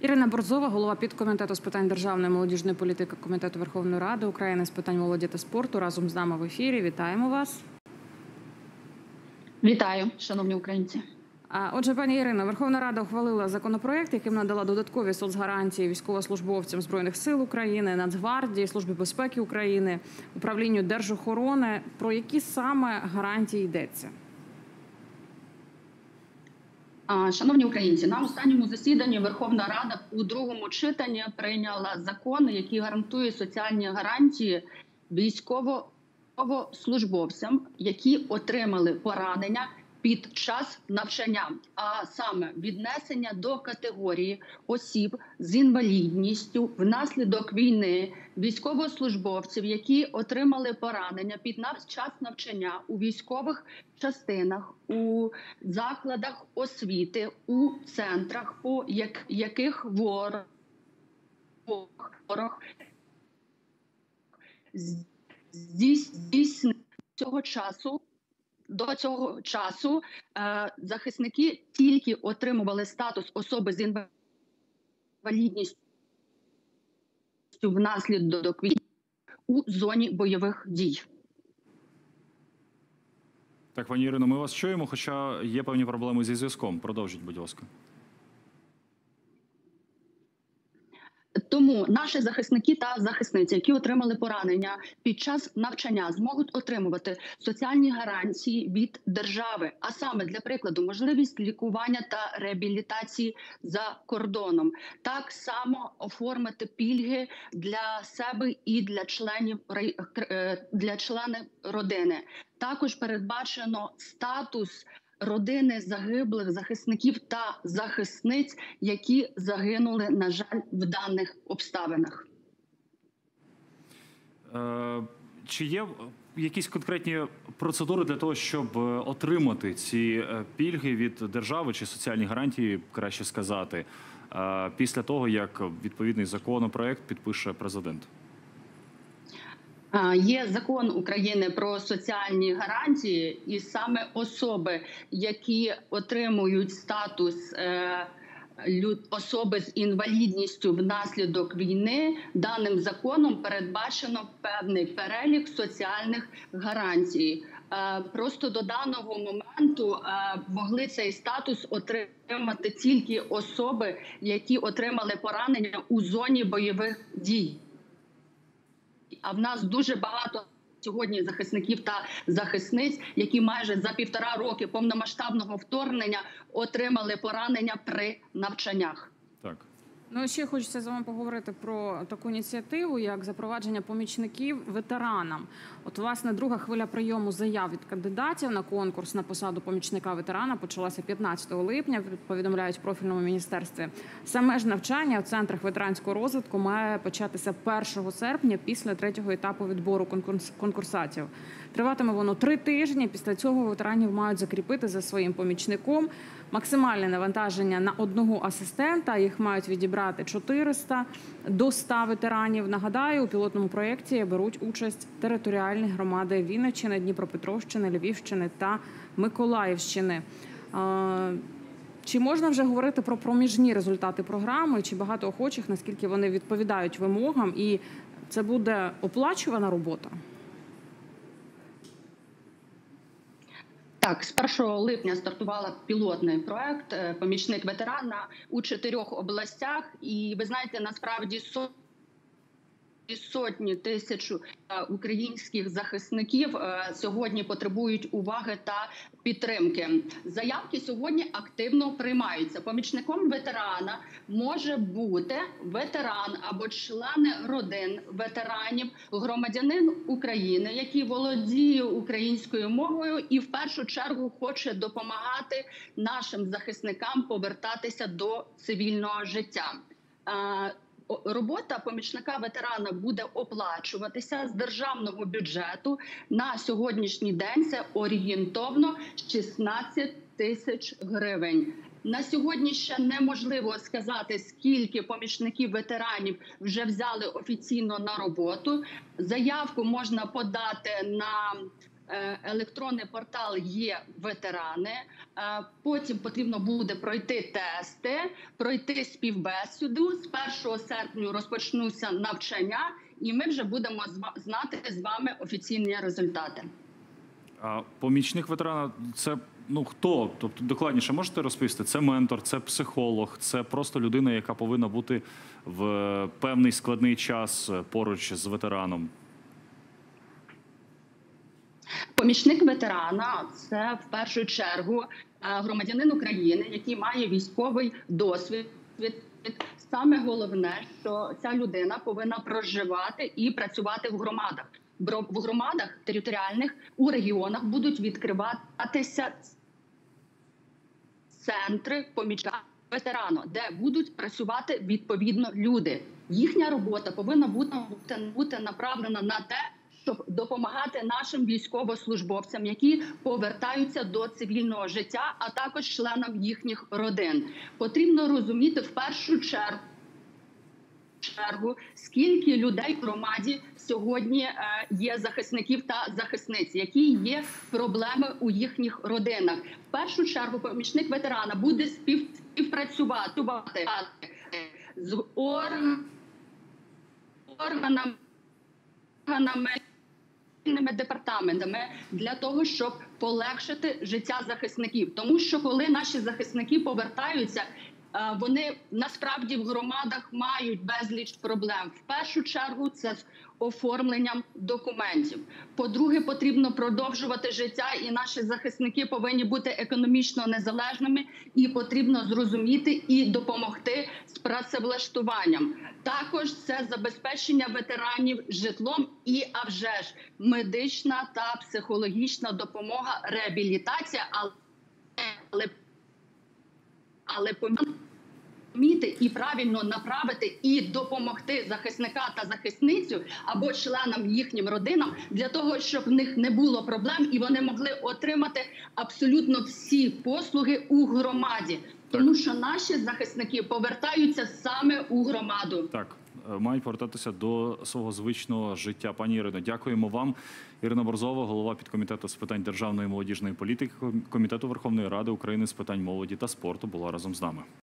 Ірина Борзова, голова підкомітету з питань державної молодіжної політики Комітету Верховної Ради України з питань молоді та спорту, разом з нами в ефірі. Вітаємо вас. Вітаю, шановні українці. Отже, пані Ірино, Верховна Рада ухвалила законопроект, яким надала додаткові соцгарантії військовослужбовцям Збройних сил України, Нацгвардії, Службі безпеки України, Управлінню держохорони. Про які саме гарантії йдеться? Шановні українці, на останньому засіданні Верховна Рада у другому читанні прийняла закон, який гарантує соціальні гарантії військовослужбовцям, які отримали поранення під час навчання, а саме віднесення до категорії осіб з інвалідністю внаслідок війни, військовослужбовців, які отримали поранення під час навчання у військових частинах, у закладах освіти, у центрах, по яких ворог здійснив до цього часу захисники тільки отримували статус особи з інвалідністю внаслідок війни у зоні бойових дій. Так, пані Ірино, ми вас чуємо, хоча є певні проблеми зі зв'язком. Продовжіть, будь ласка. Тому наші захисники та захисниці, які отримали поранення під час навчання, зможуть отримувати соціальні гарантії від держави, а саме, для прикладу, можливість лікування та реабілітації за кордоном. Так само оформити пільги для себе і для членів родини. Також передбачено статус родини загиблих захисників та захисниць, які загинули, на жаль, в даних обставинах. Чи є якісь конкретні процедури для того, щоб отримати ці пільги від держави чи соціальні гарантії, краще сказати, після того, як відповідний законопроект підпише президент? Є закон України про соціальні гарантії, і саме особи, які отримують статус особи з інвалідністю внаслідок війни, даним законом передбачено певний перелік соціальних гарантій. Просто до даного моменту могли цей статус отримати тільки особи, які отримали поранення у зоні бойових дій. А в нас дуже багато сьогодні захисників та захисниць, які майже за 1,5 роки повномасштабного вторгнення отримали поранення при навчаннях. Так. Ну, ще хочеться з вами поговорити про таку ініціативу, як запровадження помічників ветеранам. От, власне, друга хвиля прийому заяв від кандидатів на конкурс на посаду помічника ветерана почалася 15 липня, повідомляють в профільному міністерстві. Саме ж навчання в центрах ветеранського розвитку має початися 1 серпня після 3-го етапу відбору конкурсантів. Триватиме воно 3 тижні. Після цього ветеранів мають закріпити за своїм помічником. Максимальне навантаження на одного асистента. Їх мають відібрати 400 до 100 ветеранів. Нагадаю, у пілотному проєкті беруть участь територіальні громади Вінниччини, Дніпропетровщини, Львівщини та Миколаївщини. Чи можна вже говорити про проміжні результати програми? Чи багато охочих, наскільки вони відповідають вимогам? І це буде оплачувана робота? Так, з 1 липня стартувала пілотний проект «Помічник ветерана» у 4 областях. І ви знаєте, насправді сотні тисяч українських захисників сьогодні потребують уваги та підтримки. Заявки сьогодні активно приймаються. Помічником ветерана може бути ветеран або члени родин ветеранів, громадянин України, який володіє українською мовою і в першу чергу хоче допомагати нашим захисникам повертатися до цивільного життя. Робота помічника ветерана буде оплачуватися з державного бюджету. На сьогоднішній день це орієнтовно 16 тисяч гривень. На сьогодні ще неможливо сказати, скільки помічників ветеранів вже взяли офіційно на роботу. Заявку можна подати на електронний портал є ветерани. Потім потрібно буде пройти тести, пройти співбесіду. З 1 серпня розпочнуться навчання, і ми вже будемо знати з вами офіційні результати. А помічник ветерана – це хто? Тобто докладніше можете розповісти? Це ментор, це психолог, це просто людина, яка повинна бути в певний складний час поруч з ветераном? Помічник ветерана – це в першу чергу громадянин України, який має військовий досвід. Саме головне, що ця людина повинна проживати і працювати в громадах. В громадах територіальних у регіонах будуть відкриватися центри помічника ветерану, де будуть працювати відповідно люди. Їхня робота повинна бути направлена на те, щоб допомагати нашим військовослужбовцям, які повертаються до цивільного життя, а також членам їхніх родин. Потрібно розуміти в першу чергу, скільки людей в громаді сьогодні є захисників та захисниць, які є проблеми у їхніх родинах. В першу чергу помічник ветерана буде співпрацювати з органами, департаментами для того, щоб полегшити життя захисників. Тому що коли наші захисники повертаються, вони насправді в громадах мають безліч проблем. В першу чергу це з оформленням документів. По-друге, потрібно продовжувати життя, і наші захисники повинні бути економічно незалежними, і потрібно зрозуміти і допомогти з працевлаштуванням. Також це забезпечення ветеранів житлом і, а вже ж, медична та психологічна допомога, реабілітація, але поміти і правильно направити і допомогти захисника та захисницю або членам їхнім родинам для того, щоб в них не було проблем і вони могли отримати абсолютно всі послуги у громаді. Тому що наші захисники повертаються саме у громаду. Так, мають повертатися до свого звичного життя. Пані Ірино, дякуємо вам. Ірина Борзова, голова підкомітету з питань державної і молодіжної політики Комітету Верховної Ради України з питань молоді та спорту, була разом з нами.